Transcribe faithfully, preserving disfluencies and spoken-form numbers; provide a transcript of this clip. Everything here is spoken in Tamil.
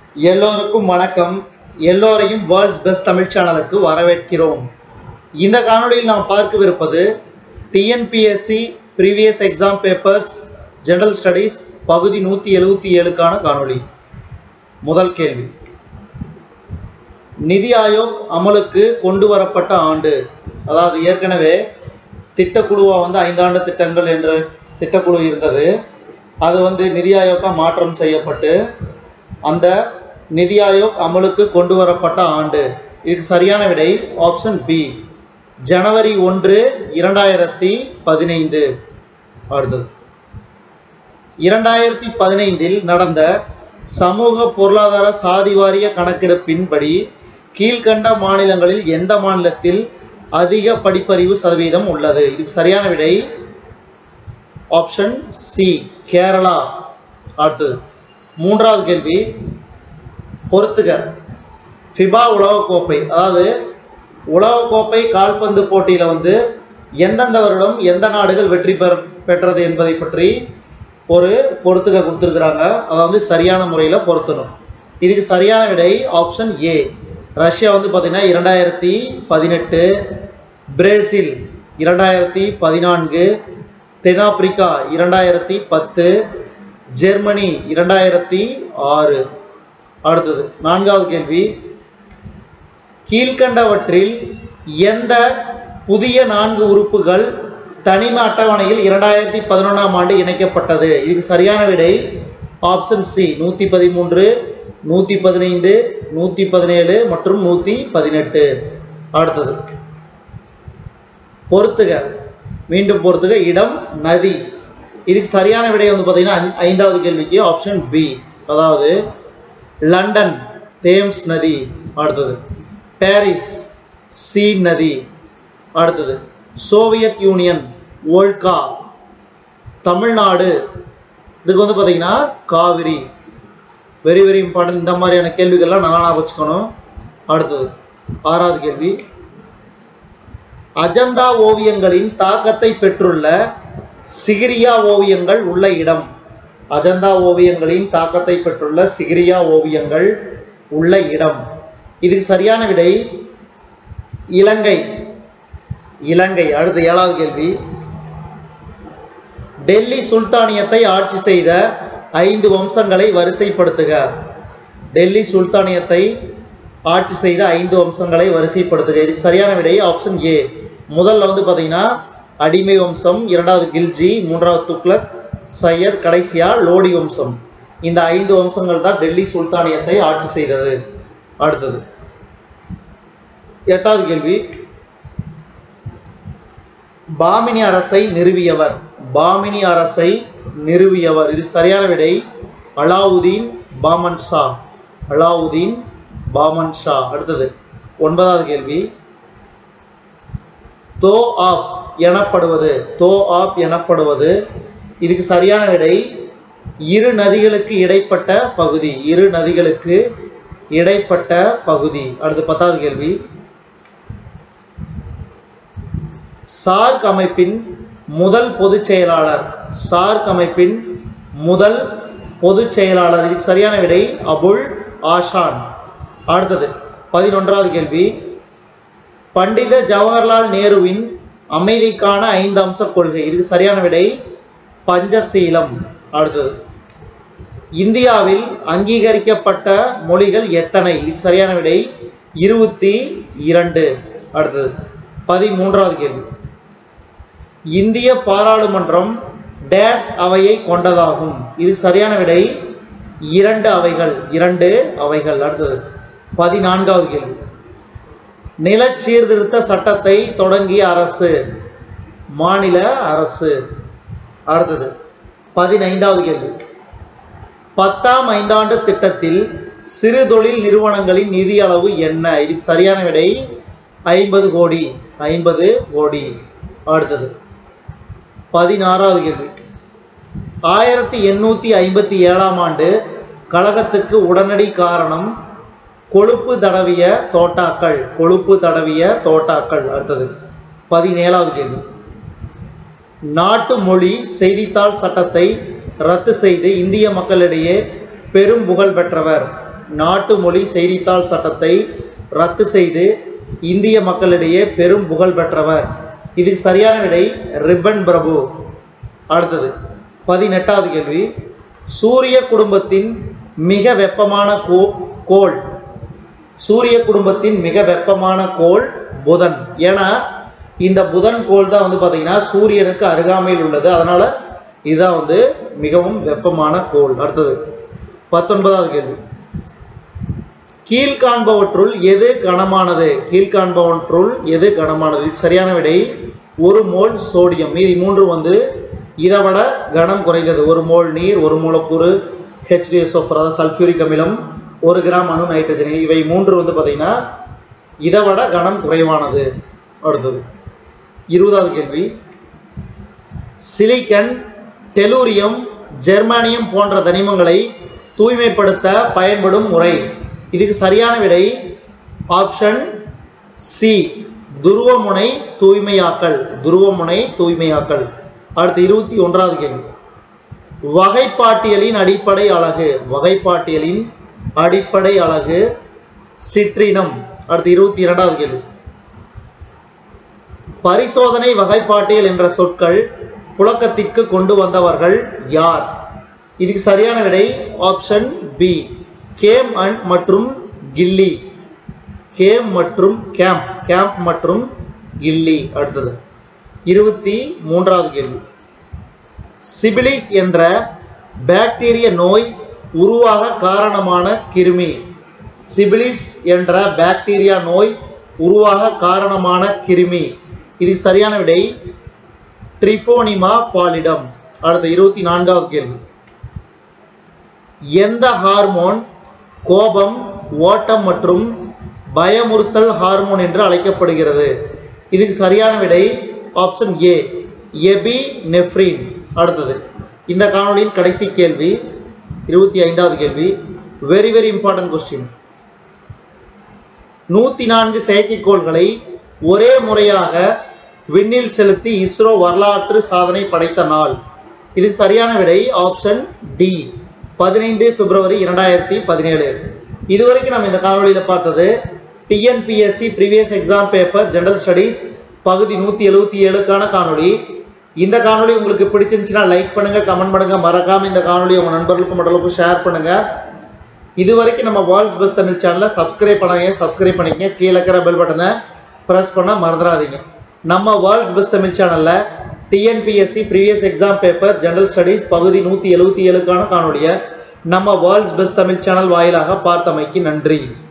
எல்லோருக்கும் வணக்கம். எல்லோரையும் வேர்ல்ட்ஸ் பெஸ்ட் தமிழ் சேனலுக்கு வரவேற்கிறோம். இந்த காணொளியில் நாம் பார்க்கவிருப்பது TNPSC previous exam papers general studies பகுதி நூற்றி எழுபத்தி ஏழுக்கான காணொளி. முதல் கேள்வி, நிதி ஆயோக் அமலுக்கு கொண்டு வரப்பட்ட ஆண்டு. அதாவது ஏற்கனவே திட்டக்குழுவாக வந்து ஐந்தாண்டு திட்டங்கள் என்ற திட்டக்குழு இருந்தது. அது வந்து நிதி ஆயோக்காக மாற்றம் செய்யப்பட்டு அந்த நிதி ஆயோக் அமலுக்கு கொண்டு வரப்பட்ட ஆண்டு. இதுக்கு சரியான விடை ஆப்ஷன் பி, ஜனவரி ஒன்று இரண்டாயிரத்தி பதினைந்து. அடுத்தது, இரண்டாயிரத்தி பதினைந்தில் நடந்த சமூக பொருளாதார சாதிவாரிய கணக்கெடுப்பின்படி கீழ்கண்ட மாநிலங்களில் எந்த மாநிலத்தில் அதிக படிப்பறிவு சதவீதம் உள்ளது? இதுக்கு சரியான விடை ஆப்ஷன் சி, கேரளா. அடுத்தது, மூன்றாவது கேள்வி, பொறுத்துக. ஃபிபா உலகக்கோப்பை, அதாவது உலகக்கோப்பை கால்பந்து போட்டியில் வந்து எந்தெந்த வருடம் எந்த நாடுகள் வெற்றி பெற பெற்றது என்பதை பற்றி ஒரு பொறுத்துக கொடுத்துருக்குறாங்க. அதாவது சரியான முறையில் பொருத்தணும். இதுக்கு சரியான விடை ஆப்ஷன் ஏ, ரஷ்யா வந்து பார்த்தீங்கன்னா இரண்டாயிரத்தி பதினெட்டு, பிரேசில் இரண்டாயிரத்தி பதினான்கு, தென்னாப்பிரிக்கா இரண்டாயிரத்தி பத்து, ஜெர்மனி இரண்டாயிரத்தி ஆறு. அடுத்தது, நான்காவது கேள்வி, கீழ்கண்டவற்றில் எந்த புதிய நான்கு உறுப்புகள் தனிம அட்டவணையில் இரண்டாயிரத்தி பதினொன்றாம் ஆண்டு இணைக்கப்பட்டது? இதுக்கு சரியான விடை ஆப்ஷன் சி, நூற்றி பதிமூன்று, நூற்றி பதினைந்து, நூற்றி பதினேழு மற்றும் நூற்றி பதினெட்டு. அடுத்தது, பொறுத்துக. மீண்டும் பொறுத்துக. இடம், நதி. இதுக்கு சரியான விடை வந்து பார்த்தீங்கன்னா ஐந்தாவது கேள்விக்கு ஆப்ஷன் பி, அதாவது லண்டன் தேம்ஸ் நதி. அடுத்தது, பாரிஸ் சீன் நதி. அடுத்தது, சோவியத் யூனியன் வோல்கா. தமிழ்நாடு இதுக்கு வந்து பார்த்தீங்கன்னா காவிரி. Very very important. இந்த மாதிரியான கேள்விகள்லாம் நல்லா ஞாபகம் வச்சுக்கணும். அடுத்தது, ஆறாவது கேள்வி, அஜந்தா ஓவியங்களின் தாக்கத்தை பெற்றுள்ள சிகிரியா ஓவியங்கள் உள்ள இடம். அஜந்தா ஓவியங்களின் தாக்கத்தை பெற்றுள்ள சிகிரியா ஓவியங்கள் உள்ள இடம். இதுக்கு சரியான விடை இலங்கை. இலங்கை. அடுத்த ஏழாவது கேள்வி, டெல்லி சுல்தானியத்தை ஆட்சி செய்த ஐந்து வம்சங்களை வரிசைப்படுத்துக. டெல்லி சுல்தானியத்தை ஆட்சி செய்த ஐந்து வம்சங்களை வரிசைப்படுத்துக. இதுக்கு சரியான விடை ஆப்ஷன் ஏ, முதல்ல வந்து பார்த்தீங்கன்னா அடிமை வம்சம், இரண்டாவது கில்ஜி, மூன்றாவது துக்ளக், சையத், கடைசியா லோடி வம்சம். இந்த ஐந்து வம்சங்கள் தான் டெல்லி சுல்தானியத்தை ஆட்சி செய்தது. அடுத்தது, எட்டாவது கேள்வி, பாமினி அரசை நிறுவியவர். பாமினி அரசை நிறுவியவர். இது சரியான விடை அலாவுதீன் பாமன் ஷா. அலாவுதீன் பாமன் ஷா. அடுத்தது, ஒன்பதாவது கேள்வி, தோ ஆப் எனப்படுவது. தோ ஆப் எனப்படுவது. இதுக்கு சரியான விடை இரு நதிகளுக்கு இடைப்பட்ட பகுதி. இரு நதிகளுக்கு இடைப்பட்ட பகுதி. அடுத்து, பத்தாவது கேள்வி, சார்க் அமைப்பின் முதல் பொதுச் செயலாளர். சார்க் அமைப்பின் முதல் பொதுச் செயலாளர். இதுக்கு சரியான விடை அபுல் ஆஷான். அடுத்தது, பதினொன்றாவது கேள்வி, பண்டித ஜவஹர்லால் நேருவின் அமைதிக்கான ஐந்து அம்ச கொள்கை. இதுக்கு சரியான விடை பஞ்சசீலம். அடுத்தது, இந்தியாவில் அங்கீகரிக்கப்பட்ட மொழிகள் எத்தனை? இதுக்கு சரியான விடை இருபத்தி இரண்டு. அடுத்தது, பதிமூன்றாவது கேள்வி, இந்திய பாராளுமன்றம் டேஸ் அவையை கொண்டதாகும். இதுக்கு சரியான விடை இரண்டு அவைகள். இரண்டு அவைகள். அடுத்தது, பதினான்காவது கேள்வி, நில சீர்திருத்த சட்டத்தை தொடங்கிய அரசு. மாநில அரசு. அடுத்தது, பதினைந்தாவது கேள்வி, பத்தாம் ஐந்தாண்டு திட்டத்தில் சிறு தொழில் நிறுவனங்களின் நிதி அளவு என்ன? இதுக்கு சரியான விடை ஐம்பது கோடி. ஐம்பது கோடி. அடுத்தது, பதினாறாவது கேள்வி, ஆயிரத்தி எண்ணூத்தி ஐம்பத்தி ஏழாம் ஆண்டு கழகத்துக்கு உடனடி காரணம் கொழுப்பு தடவிய தோட்டாக்கள். கொழுப்பு தடவிய தோட்டாக்கள். அடுத்தது, பதினேழாவது கேள்வி, நாட்டு மொழி செய்தித்தாள் சட்டத்தை ரத்து செய்து இந்திய மக்களிடையே பெரும் புகழ் பெற்றவர். நாட்டு மொழி செய்தித்தாள் சட்டத்தை ரத்து செய்து இந்திய மக்களிடையே பெரும் புகழ் பெற்றவர். இதுக்கு சரியான விடை ரிப்பன் பிரபு. அடுத்தது பதினெட்டாவது கேள்வி. சூரிய குடும்பத்தின் மிக வெப்பமான கோள் சூரிய குடும்பத்தின் மிக வெப்பமான கோள் புதன். ஏன்னா இந்த புதன் கோள் தான் வந்து பார்த்தீங்கன்னா சூரியனுக்கு அருகாமையில் உள்ளது, அதனால இதுதான் வந்து மிகவும் வெப்பமான கோள். அடுத்தது பத்தொன்பதாவது கேள்வி. கீழ்காண்பவற்றுள் எது கனமானது? கீழ்காண்பவற்றுள் எது கனமானது? சரியான விடை ஒரு மோல் சோடியம். மீதி மூன்று வந்து இதை விட கனம் குறைந்தது. ஒரு மோல் நீர், ஒரு மூலக்கூறு H two S O four அதாவது சல்ஃபியூரிக் அமிலம், ஒரு கிராம் அணு நைட்ரஜன், இவை மூன்று வந்து பார்த்தீங்கன்னா இதை விட கனம் குறைவானது. அடுத்தது இருபதாவது கேள்வி. சிலிக்கன், டெலூரியம், ஜெர்மானியம் போன்ற தனிமங்களை தூய்மைப்படுத்த பயன்படும் முறை. இதுக்கு சரியான விடை ஆப்ஷன் சி துருவமுனை தூய்மையாக்கல். துருவமுனை தூய்மையாக்கல். அடுத்து இருபத்தி ஒன்றாவது கேள்வி. வகைப்பாட்டியலின் அடிப்படை அலகு. வகைப்பாட்டியலின் அடிப்படை அலகு சிற்றினம். அடுத்து இருபத்தி இரண்டாவது கேள்வி. பரிசோதனை வகைப்பாட்டியல் என்ற சொற்கள் புழக்கத்திற்கு கொண்டு வந்தவர்கள் யார்? இதுக்கு சரியான விடை ஆப்ஷன் பி கேம் அண்ட் மற்றும் கில்லி. கேம் மற்றும் கேம்ப் கேம்ப் மற்றும் கில்லி. அடுத்தது இருபத்தி மூன்றாவது கேள்வி. சிபிலிஸ் என்ற பாக்டீரிய நோய் உருவாக காரணமான கிருமி. சிபிலிஸ் என்ற பாக்டீரியா நோய் உருவாக காரணமான கிருமி. இது சரியான விடை ட்ரிபோனிமா பாலிடம். அடுத்த இருபத்தி நான்காவது கேள்வி. எந்த ஹார்மோன் கோபம், ஓட்டம் மற்றும் பயமுறுத்தல் ஹார்மோன் என்று அழைக்கப்படுகிறது? இதுக்கு சரியான விடை ஆப்ஷன் ஏ எபினெஃப்ரின். அடுத்தது இந்த காணொளியின் கடைசி கேள்வி இருபத்தி ஐந்தாவது கேள்வி. Very very important question. நூத்தி நான்கு செயற்கைக்கோள்களை ஒரே முறையாக விண்ணில் செலுத்தி இஸ்ரோ வரலாற்று சாதனை படைத்த நாள். இதுக்கு சரியான விடை ஆப்ஷன் டி பதினைந்து பிப்ரவரி இரண்டாயிரத்தி பதினேழு. இதுவரைக்கும் நம்ம இந்த காணொலியில பார்த்தது TNPSC previous exam paper general studies பகுதி நூத்தி எழுபத்தி ஏழுக்கான காணொலி. இந்த காணொலி உங்களுக்கு பிடிச்சிருந்துச்சுன்னா லைக் பண்ணுங்க, கமெண்ட் பண்ணுங்க, மறக்காம இந்த காணொலி உங்க நண்பர்களுக்கும் மற்றவங்களுக்கும் ஷேர் பண்ணுங்க. இதுவரைக்கும் நம்ம வேர்ல்ட்ஸ் பெஸ்ட் தமிழ் சேனலை சப்ஸ்கிரைப் பண்ணாங்க, சப்ஸ்கிரைப் பண்ணிக்கங்க. கீழே இருக்கிற பெல் பட்டனை பிரஸ் பண்ண மறந்துடாதீங்க. நம்ம வேர்ல்ட்ஸ் பெஸ்ட் தமிழ் சேனல்ல TNPSC previous exam paper general studies பகுதி நூத்தி எழுபத்தி ஏழுக்கான காணொலியை நம்ம வேர்ல்ட்ஸ் பெஸ்ட் தமிழ் சேனல் வாயிலாக பார்த்தமைக்கு நன்றி.